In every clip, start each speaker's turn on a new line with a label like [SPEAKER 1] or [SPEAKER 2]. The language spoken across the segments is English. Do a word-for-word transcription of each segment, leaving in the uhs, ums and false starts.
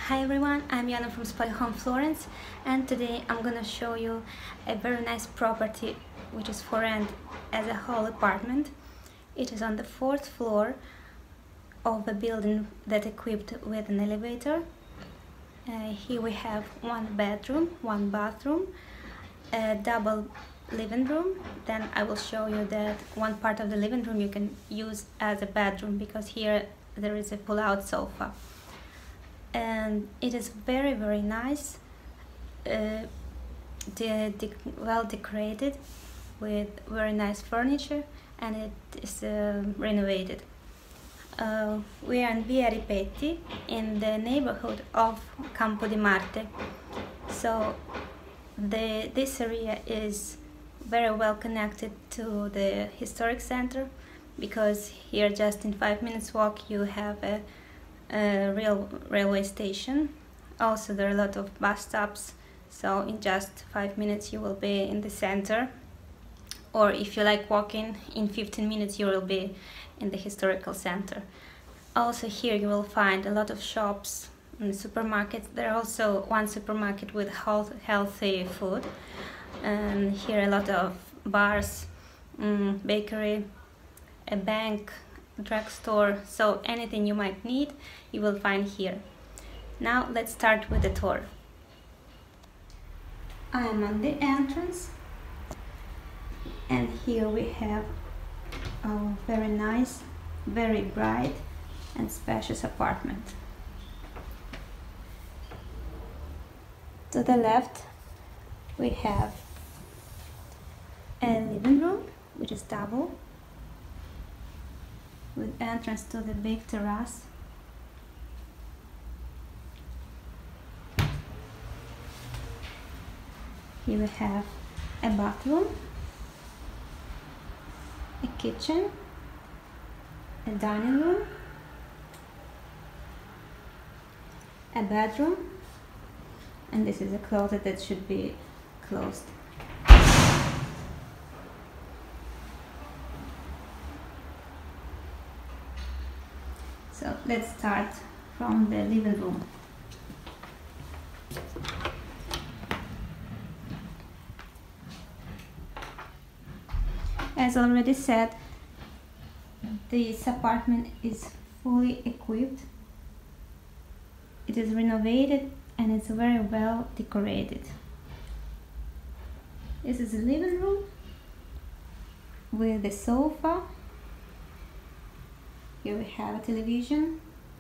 [SPEAKER 1] Hi everyone, I'm Yana from Spotlio Home Florence, and today I'm gonna show you a very nice property which is for rent as a whole apartment. It is on the fourth floor of a building that equipped with an elevator. Uh, here we have one bedroom, one bathroom, a double living room. Then I will show you that one part of the living room you can use as a bedroom because here there is a pull-out sofa. And it is very very nice, uh, de de well decorated with very nice furniture, and it is uh, renovated. Uh, we are in Via Ripeti in the neighborhood of Campo di Marte, so the this area is very well connected to the historic center, because here just in five minutes walk you have a a real railway station. Also there are a lot of bus stops, so in just five minutes you will be in the center, or if you like walking, in fifteen minutes you will be in the historical center. Also here you will find a lot of shops and supermarkets. There are also one supermarket with health, healthy food, and here a lot of bars, um, bakery, a bank, drugstore, so anything you might need you will find here. Now let's start with the tour. I am on the entrance, and here we have a very nice, very bright and spacious apartment. To the left we have a living room which is double, with entrance to the big terrace. Here we have a bathroom, a kitchen, a dining room, a bedroom, and this is a closet that should be closed. So let's start from the living room. As already said, this apartment is fully equipped. It is renovated and it's very well decorated. This is a living room with a sofa. Here we have a television,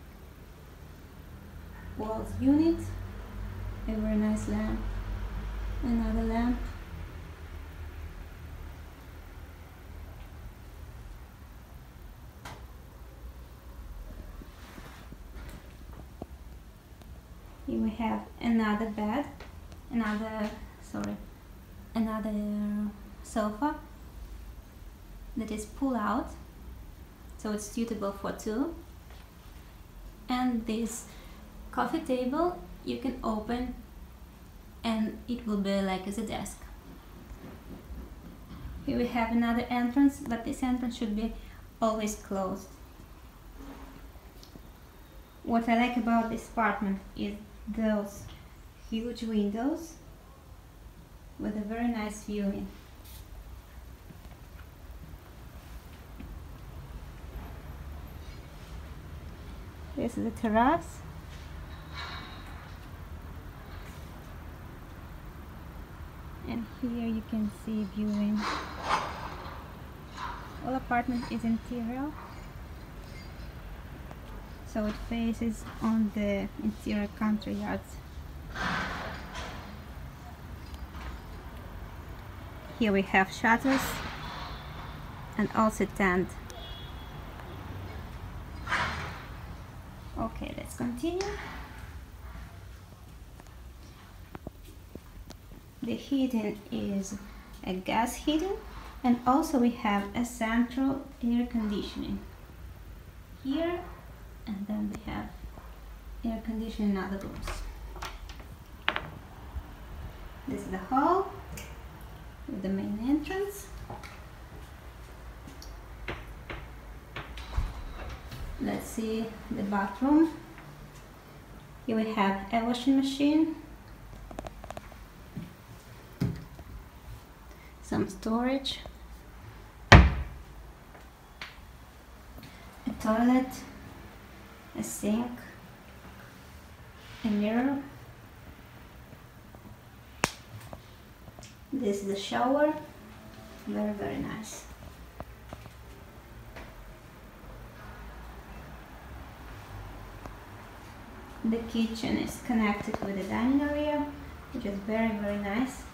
[SPEAKER 1] walls unit, a very nice lamp, another lamp, here we have another bed, another, sorry, another sofa that is pull out, so it's suitable for two. And this coffee table you can open and it will be like as a desk. Here we have another entrance, but this entrance should be always closed. What I like about this apartment is those huge windows with a very nice view in. This is the terrace. And here you can see viewing. All apartment is interior, so it faces on the interior country yards. Here we have shutters and also tent. Okay, let's continue. The heating is a gas heating, and also we have a central air conditioning here, and then we have air conditioning in other rooms. This is the hall with the main entrance. Let's see the bathroom. Here we have a washing machine, some storage, a toilet, a sink, a mirror. This is the shower, very very nice. The kitchen is connected with the dining area, which is very very nice.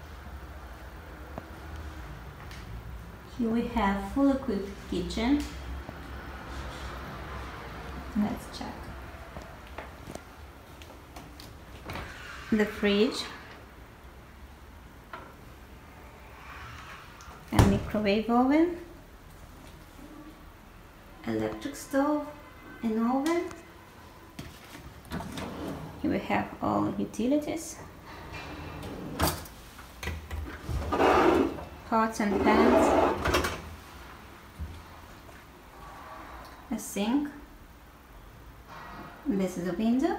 [SPEAKER 1] Here we have full equipped kitchen. Let's check. The fridge, a microwave oven, electric stove, an oven. Here we have all utilities, pots and pans, a sink. This is a window.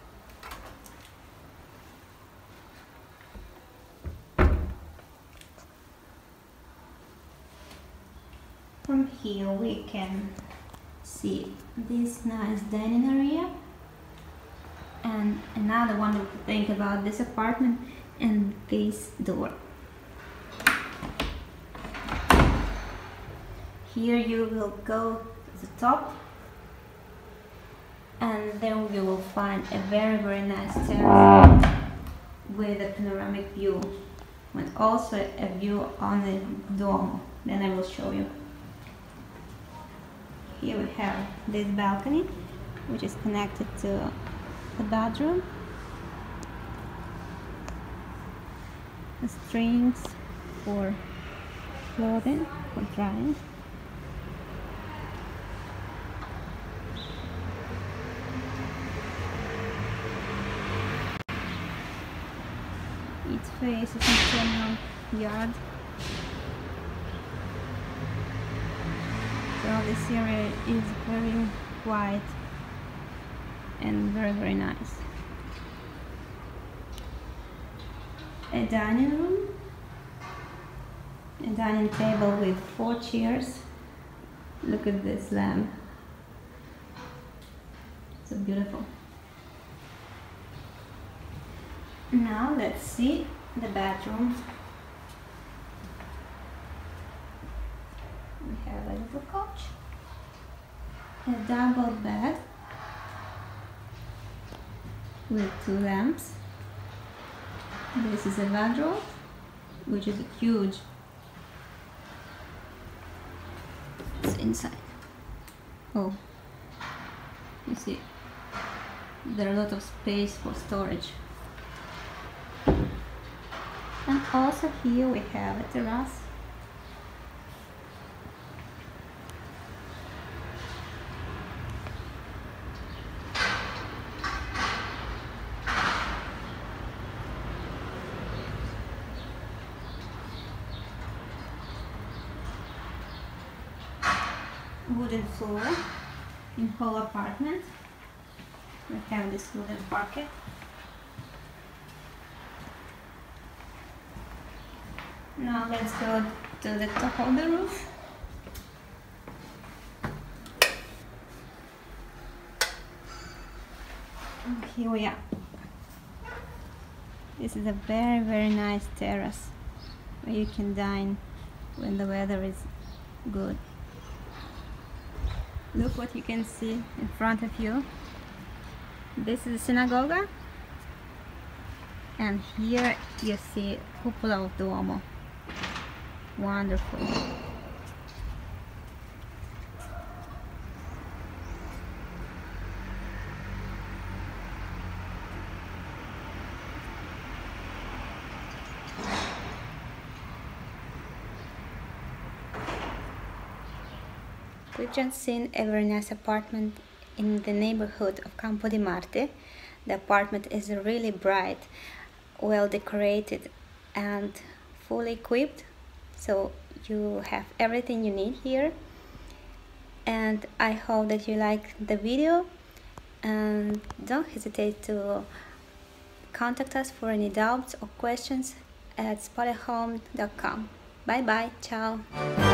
[SPEAKER 1] From here we can see this nice dining area. And another wonderful thing about this apartment and this door. Here you will go to the top, and then you will find a very very nice terrace with a panoramic view, and also a view on the Duomo. Then I will show you. Here we have this balcony, which is connected to the bathroom. The strings for clothing, for drying. It faces internal yard. So this area is very quiet and very very nice. A dining room, a dining table with four chairs. Look at this lamp, so beautiful. Now let's see the bedroom. We have a little couch, a double bed with two lamps. This is a wardrobe, which is huge. It's inside. Oh, you see, there are a lot of space for storage. And also here we have a terrace. Wooden floor in whole apartment. We have this wooden parquet. Now let's go to the top of the roof. And here we are. This is a very very nice terrace where you can dine when the weather is good. Look what you can see in front of you. This is a synagogue, and here you see Cupola of Duomo. Wonderful. We've just seen a very nice apartment in the neighborhood of Campo di Marte. The apartment is really bright, well decorated and fully equipped, so you have everything you need here. And I hope that you like the video, and don't hesitate to contact us for any doubts or questions at spotahome dot com. Bye bye, ciao!